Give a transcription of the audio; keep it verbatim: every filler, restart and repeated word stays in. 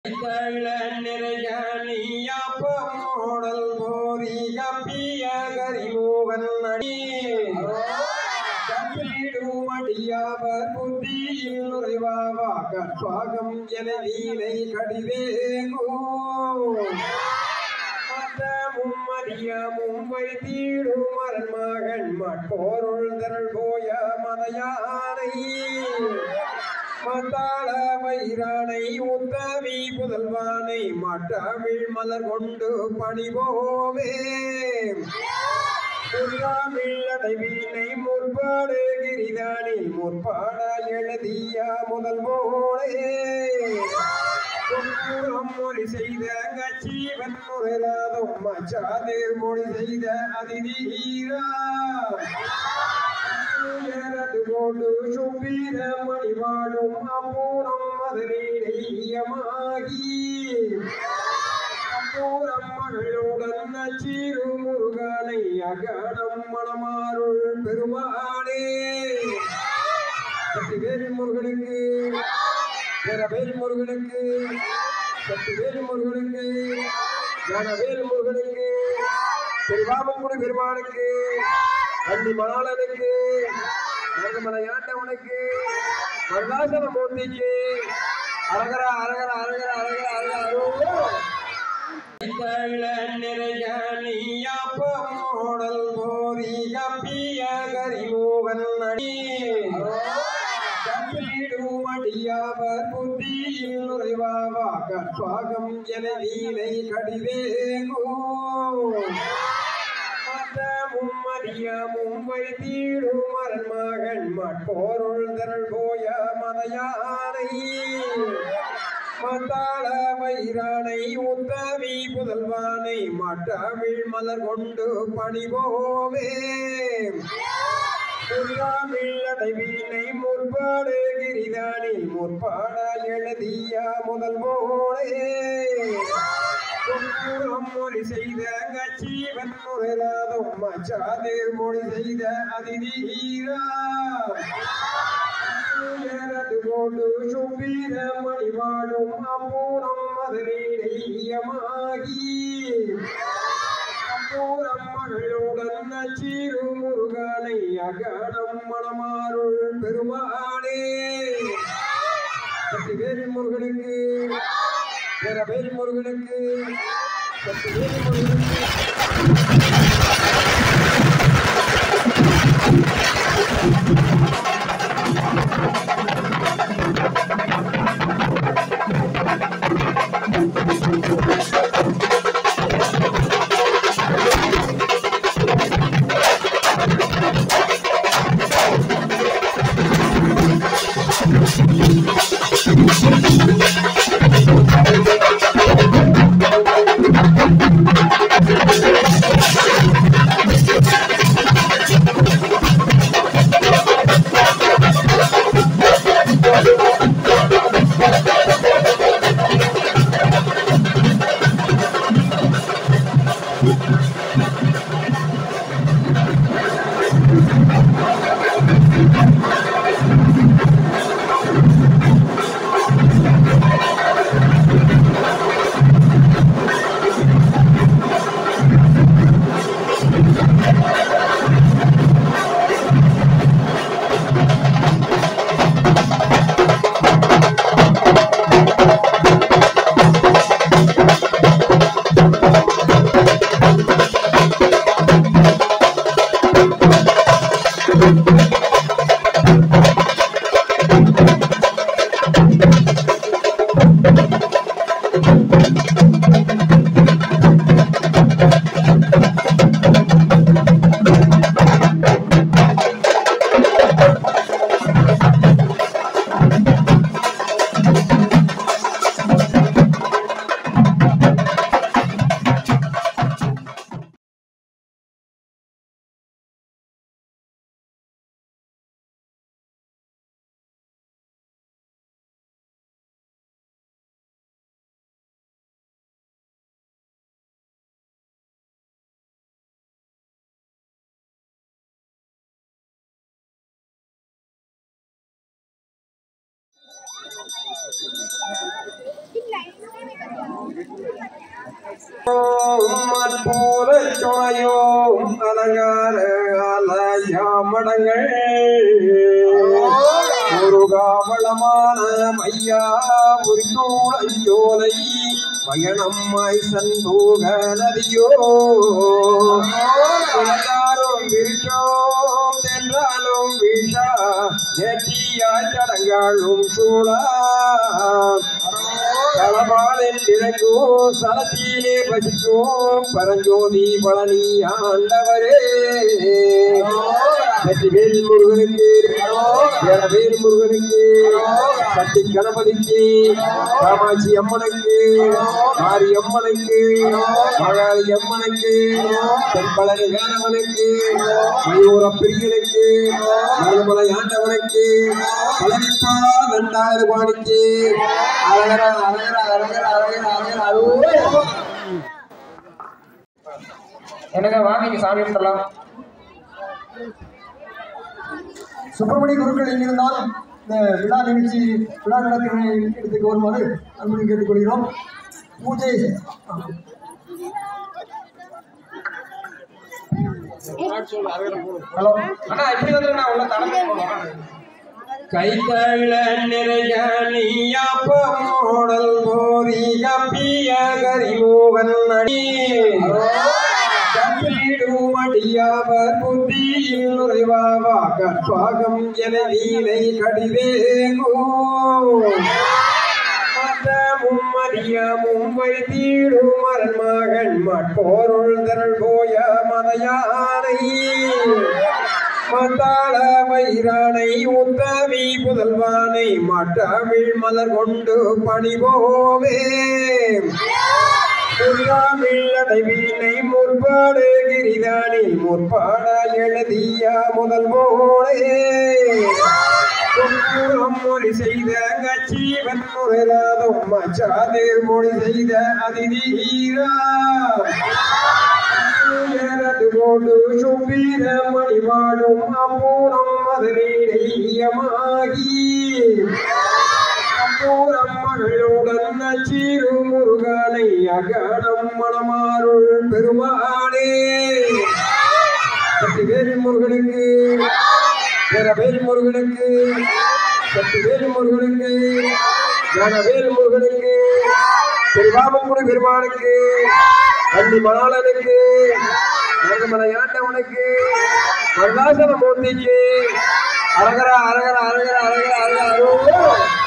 model Gori Gapiya Garimuvan Kapidu Madia Buddhi Nuriva Katpagam Yanadine Kadivego Madia Mumbai Tiru Marmagan Matorul Darboya Madayani Matala Vairane Uttavi Pudalvane Matavil Malagundu Padivome Puramilla Divine Murpade Giridani Murpada Yeladia Mudalvone Mori Saida Gachivan Murelado Machade Mori Saida Adidira Yaradu Shubira Manivadum Apuram Madri Yamagi Apuram Magaludan Nachiru Murugani Agadam Manamarul Perumane Sativeri Muruganiki Yaraberi Muruganiki Sativeri Muruganiki Yanaveri Muruganiki Perivamukuri Permaniki Andi Malalaniki Nargamana Uniki Margasana Motiki Aragara Aragara Aragara Aragara Aragara model Gori Gapiya Garimuvan Kapidu Madia Buddhi Nuriva Katpagam Yanadine Kadivego Madia Mumbai Tiru Marmagan Matorul Darboya Madayani Matala Vairane Uttavi Pudalvane Matavil Malagundu Padivome Puramilla Divine Murpade Giridani Murpada Yeladia Mudalvone Mori Saida Gachivan Murelado Machade Mori Saida Adidira Yaradu Shubira Manivadum Apuram Madri Yamagi Apuram Magaludan Nachiru Murugani Agadam Manamarul Perumane Sativeri Muruganiki Yaraberi Muruganiki Sativeri Muruganiki மற்போல சுனையோ அலங்கார ஆலயமடங்கள் முருகாவளமான மையா உரிக்கூடஞ்சோலை பயணம்மாய் சண்முக நதியோ எல்லாரும் விரிச்சோம் தென்றாலும் விஷா நெட்டியாய் தடங்காலும் சூழா களபாலில் இறங்கும் சலத்திலே பசிக்கும் பரஞ்சோதி பழனி ஆண்டவரே வெற்றிவேல் முருகனுக்கு வேல் முருகனுக்கு சக்தி கணபதிக்கு காமாட்சி அம்மனுக்கு மாரி அம்மனுக்கு மகாளி அம்மனுக்கு தென்பழனி வேலவனுக்கு மயூர பிரியனுக்கு மருமலை ஆண்டவனுக்கு பழனிப்பா ரெண்டாயிரம் பாடிக்கு அழகர அழகர அழகர அழகர அழகர அருவே என்னங்க வாங்க சாமி கும்பிடலாம். சுப்பிரமணிய குருக்கள் எங்கிருந்தால் இந்த விழா நிகழ்ச்சி விழா நடக்கிற இடத்துக்கு வருமாறு அன்புடன் கேட்டுக்கொள்கிறோம். பூஜை ஹலோ அண்ணா இப்படி வந்துருங்கண்ணா உள்ள தலைமை கைத்தள நிறைய நீயாப்ப மோடல் போரி கப்பிய கரிமோகன் அடி கப்பிடும் அடியாவர் புத்தியில் நுழைவாவா கற்பாகம் என நீனை கடிதேகோ மதமும் அறியமும் வைத்தீடும் மரன் மகன் மற்றோருள் திரள் போய மதையானை மத்தாள வைரானை உத்தவி புதல்வானை மற்றமிழ் மலர் கொண்டு பணிவோவே அடைவீனை முற்பாடு கிரிதானில் முற்பாட எழுதிய முதல்வோனே மொழி செய்த கட்சிவன் முறையாதும் மச்சாது மொழி செய்த அதிதீரா போடு சும்பீர மணிவாடும் அப்பூரம் மதுரீடையமாகி அப்பூரம் மகளுடன் நச்சீரு முருகனை அகடம் மணமாருள் பெருமானே சக்திவேல் முருகனுக்கு வீரவேல் முருகனுக்கு சக்திவேல் முருகனுக்கு ஞானவேல் முருகனுக்கு பெருவாமங்குடி பெருமானுக்கு அன்னி மணாளனுக்கு மருதமலையாண்டவனுக்கு மருதாசன மூர்த்திக்கு அரகர அரகர அரகர அரகர அரகர